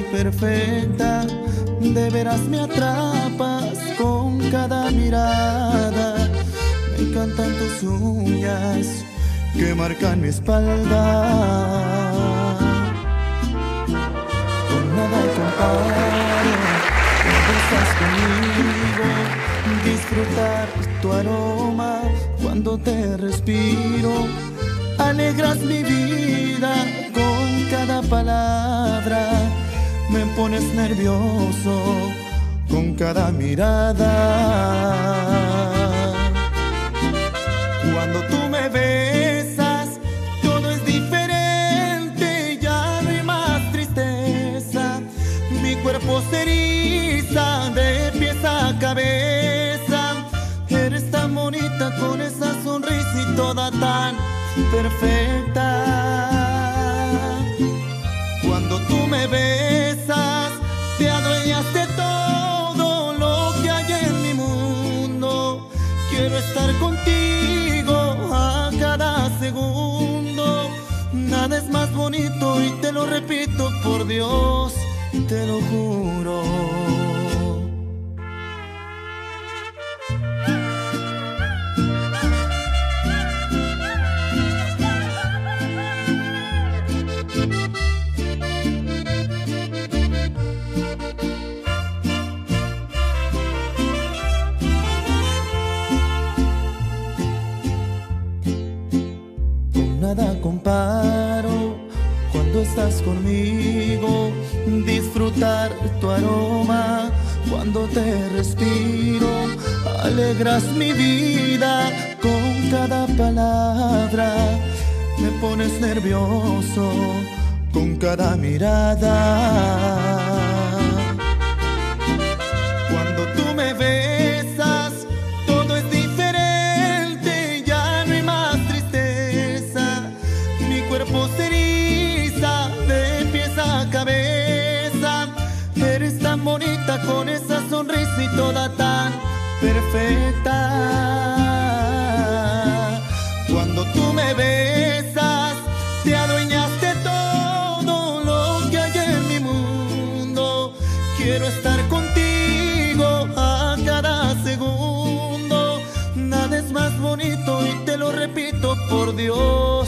perfecta, de veras me atrapas con cada mirada. Me encantan tus uñas que marcan mi espalda. Con nada comparo cuando estás conmigo, disfrutar tu aroma cuando te respiro. Alegras mi vida con cada palabra, me pones nervioso con cada mirada. Cuando tú me besas, todo es diferente, ya no hay más tristeza. Mi cuerpo se eriza de pies a cabeza. Eres tan bonita con esa sonrisa y toda tan perfecta. Cuando tú me besas, te adueñas de todo lo que hay en mi mundo. Quiero estar contigo a cada segundo. Nada es más bonito y te lo repito, por Dios, te lo juro. Nada comparo cuando estás conmigo, disfrutar tu aroma cuando te respiro. Alegras mi vida con cada palabra, me pones nervioso con cada mirada. Cuando tú me besas, todo es diferente, ya no hay más tristeza. Mi cuerpo se eriza de pies a cabeza. Eres tan bonita con esa sonrisa y toda tan perfecta. Cuando tú me besas, te adueñas de todo lo que hay en mi mundo. Quiero estar contigo a cada segundo. Nada es más bonito y te lo repito, por Dios.